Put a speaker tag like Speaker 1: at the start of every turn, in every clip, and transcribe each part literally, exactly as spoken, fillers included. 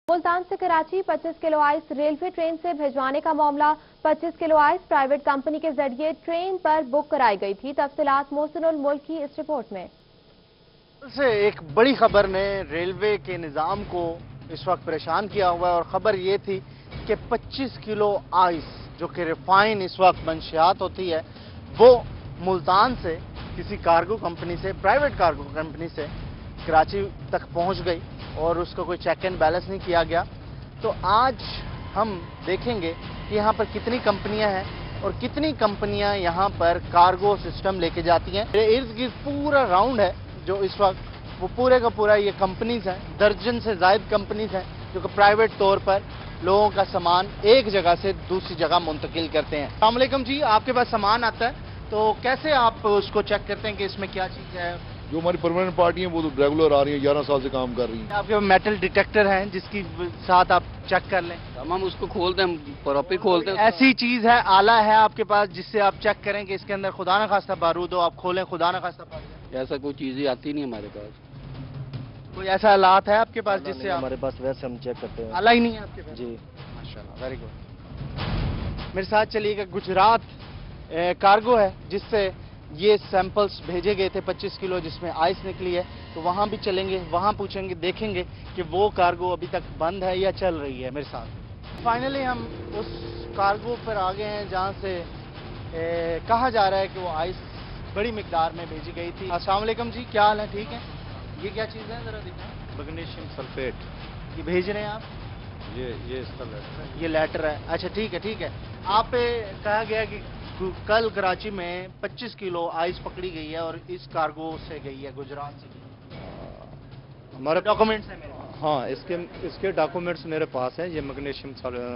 Speaker 1: मुल्तान से कराची पच्चीस kilo ice railway train से भिजवाने का मामला। पच्चीस किलो आइस प्राइवेट कंपनी के जरिए ट्रेन पर बुक कराई गई थी। तफसीलात मोहसिनुल मुल्क की इस रिपोर्ट में।
Speaker 2: से एक बड़ी खबर ने रेलवे के निज़ाम को इस वक्त परेशान किया हुआ है और खबर ये थी कि पच्चीस किलो आइस जो कि रिफाइन इस वक्त मंशियात होती है वो मुल्तान से किसी कार्गो कंपनी से, प्राइवेट कार्गो कंपनी से कराची तक पहुंच गई और उसका कोई चेक एंड बैलेंस नहीं किया गया। तो आज हम देखेंगे कि यहाँ पर कितनी कंपनियां हैं और कितनी कंपनियां यहाँ पर कार्गो सिस्टम लेके जाती हैं। इर्द गिर्द पूरा राउंड है जो इस वक्त वो पूरे का पूरा ये कंपनीज हैं, दर्जन से ज्यादा कंपनीज हैं जो कि प्राइवेट तौर पर लोगों का सामान एक जगह से दूसरी जगह मुंतकिल करते हैं। अस्सलाम वालेकुम जी, आपके पास सामान आता है तो कैसे आप उसको चेक करते हैं कि इसमें क्या चीज़ है?
Speaker 3: जो हमारी परमानेंट पार्टी है वो तो रेगुलर आ रही है, ग्यारह साल से काम कर रही है।
Speaker 2: आपके मेटल डिटेक्टर हैं जिसकी साथ आप चेक कर लें?
Speaker 4: हम उसको खोलते हैं, प्रॉपर खोलते हैं।
Speaker 2: ऐसी चीज है, आला है आपके पास जिससे आप चेक करें कि इसके अंदर खुदा न खास्ता बारूद हो, आप खोलें खुदा न खास्ता बारूद?
Speaker 4: ऐसा कोई चीज़ आती नहीं हमारे पास।
Speaker 2: कोई ऐसा हालात है आपके पास जिससे
Speaker 5: हमारे पास वैसे हम चेक करते हैं।
Speaker 2: आला ही नहीं है आपके पास?
Speaker 5: जी
Speaker 2: माशाल्लाह, वेरी गुड। मेरे साथ चलिएगा, गुजरात कार्गो है जिससे ये सैंपल्स भेजे गए थे पच्चीस किलो जिसमें आइस निकली है, तो वहां भी चलेंगे, वहां पूछेंगे, देखेंगे कि वो कार्गो अभी तक बंद है या चल रही है। मेरे साथ फाइनली हम उस कार्गो पर आ गए हैं जहां से ए, कहा जा रहा है कि वो आइस बड़ी मिकदार में भेजी गई थी। अस्सलाम वालेकुम जी, क्या हाल है? ठीक है। ये क्या चीज़ है, जरा दिखाएं।
Speaker 5: मैग्नीशियम सल्फेट
Speaker 2: ये भेज रहे हैं आप?
Speaker 5: ये ये इसका लेटर है।
Speaker 2: ये लेटर है, अच्छा ठीक है ठीक है। आप पे कहा गया कि कल कराची में पच्चीस किलो आइस पकड़ी गई है और इस कार्गो से गई है, गुजरात से गई।
Speaker 5: हमारे
Speaker 2: डॉक्यूमेंट्स हैं मेरे?
Speaker 5: हाँ, इसके इसके डॉक्यूमेंट्स मेरे पास हैं। ये मैग्नीशियम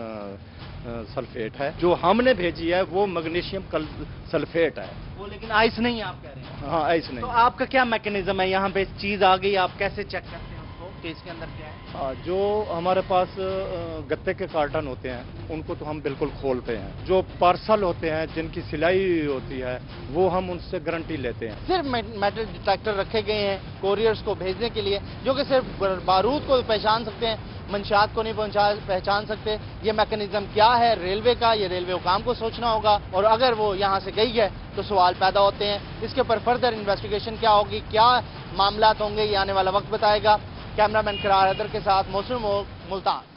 Speaker 5: सल्फेट है, जो हमने भेजी है वो मैग्नीशियम सल्फेट है
Speaker 2: वो, लेकिन आइस नहीं है आप कह रहे हैं?
Speaker 5: हाँ, आइस नहीं।
Speaker 2: तो आपका क्या मैकेनिज्म है? यहाँ पे चीज आ गई, आप कैसे चेक करते हैं उसको कि इसके अंदर क्या है?
Speaker 5: हाँ, जो हमारे पास गत्ते के कार्टन होते हैं उनको तो हम बिल्कुल खोलते हैं। जो पार्सल होते हैं जिनकी सिलाई होती है वो हम उनसे गारंटी लेते हैं।
Speaker 2: सिर्फ मेटल डिटेक्टर रखे गए हैं कोरियर्स को भेजने के लिए, जो कि सिर्फ बारूद को पहचान सकते हैं, मंशियात को नहीं पहुंचा पहचान सकते। ये मैकेनिज्म क्या है रेलवे का, ये रेलवे हुकाम को सोचना होगा। और अगर वो यहाँ से गई है तो सवाल पैदा होते हैं, इसके ऊपर फर्दर इन्वेस्टिगेशन क्या होगी, क्या मामलात होंगे, ये आने वाला वक्त बताएगा। कैमरामैन करार हैदर के साथ मोहसिन मुल्तान।